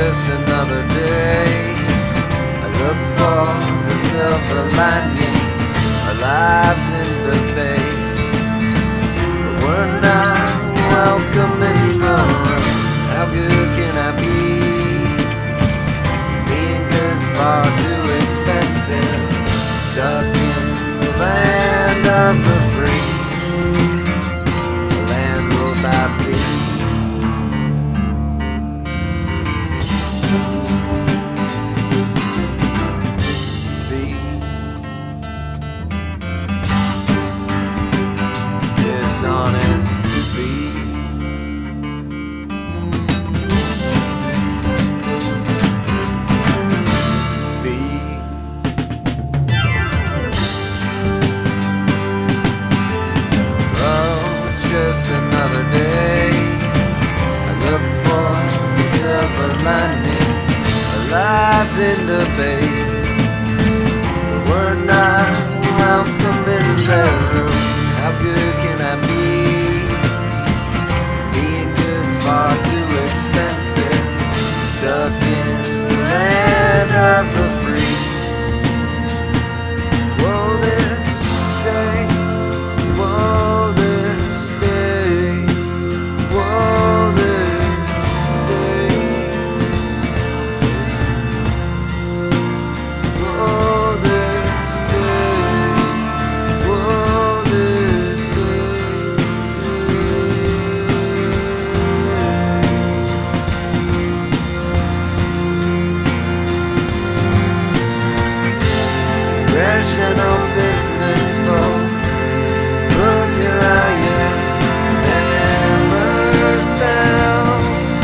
just another day. I look for the silver lining, our lives in debate. But we're not welcome anymore. How good can I be? Being good's far too expensive. Stuck in the land of the free, the land ruled by fear. Dishonest feet. Just another day. I look for the silver lining, our lives in debate. But we're not welcome in their room. How good can I be? Being good's far too expensive. Stuck in the land of the free. Whoa, this day. Whoa, this day. Whoa, this day. Whoa, this day. Whoa, this day. Rational business folk, put your iron hammers down.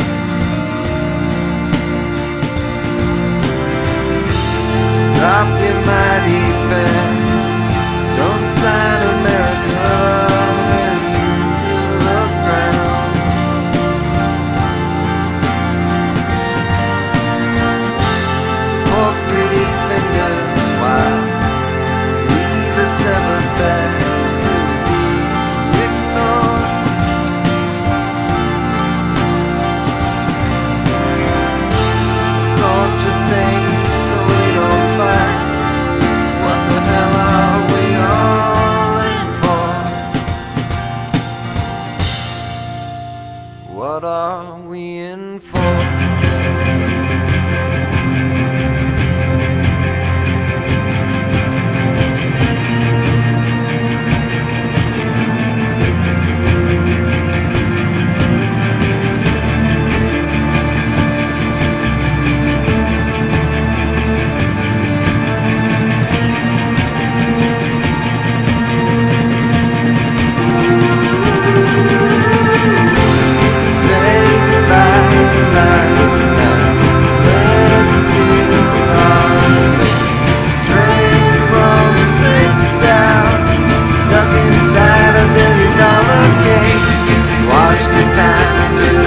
Drop your mighty pen. Don't sign America into the ground. Support pretty fingers while leave a severed bed to be ignored. Torture tanks so we don't fight. What the hell are we all in for? What are we in for? Watch the time